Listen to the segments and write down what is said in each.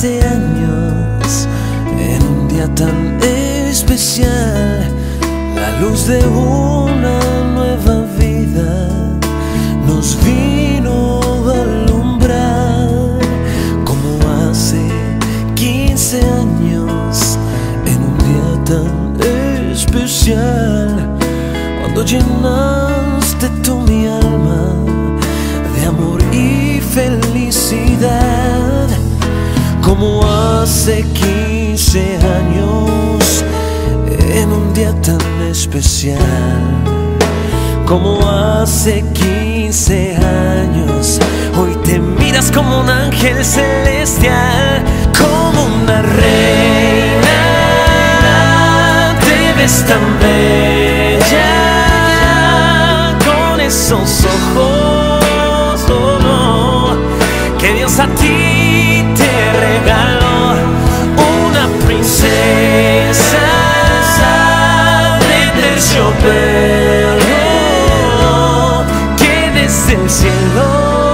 15 años, en un día tan especial, la luz de una nueva vida nos vino a alumbrar, como hace 15 años, en un día tan especial, cuando llenaste tú mi alma de amor y felicidad, como hace 15 años, en un día tan especial, como hace 15 años, hoy te miras como un ángel celestial, como una reina, te ves tan bella, con esos ojos, oh no, que Dios a ti te regaló, una princesa de terciopelo, que desde el cielo,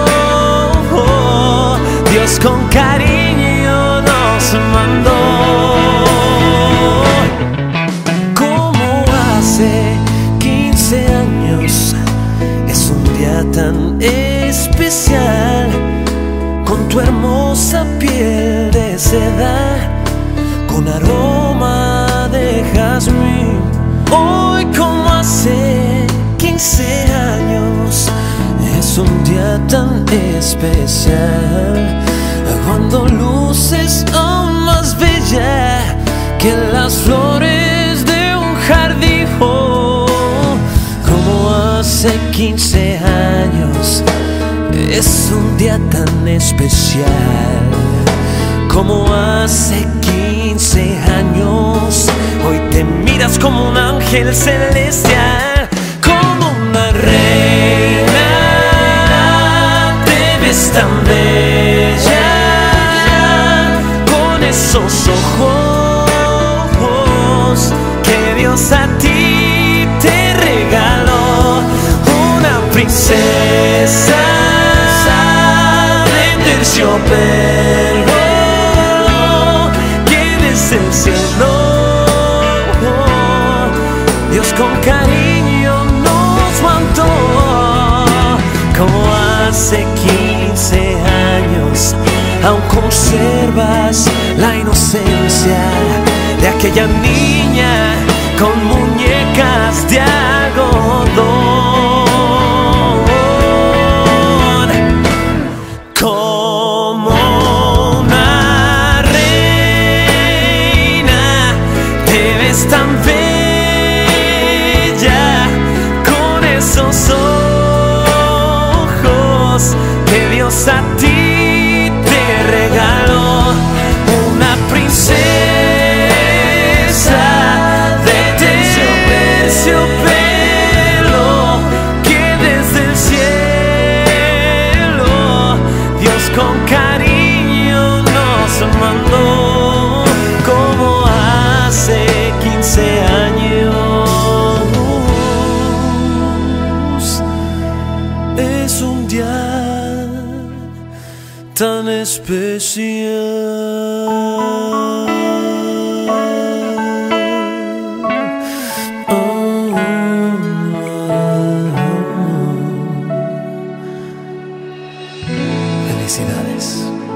oh, Dios con cariño nos mandó. Como hace 15 años, es un día tan especial, con tu hermosa piel de seda, con aroma de jazmín. Hoy como hace 15 años, es un día tan especial, cuando luces aún más bella que las flores de un jardín. Oh, como hace 15 años, es un día tan especial, como hace 15 años, hoy te miras como un ángel celestial, como una reina, te ves tan bella, con esos ojos que Dios a ti te regaló, una princesa terciopelo, que desde el cielo, Dios con cariño nos mandó, como hace 15 años, aún conservas la inocencia de aquella niña con muñecas de algodón. Tan bella, con esos ojos que Dios a ti te regaló, una princesa de terciopelo, que desde el cielo Dios con cariño nos mandó, como hace 15 años, es un día tan especial. Felicidades.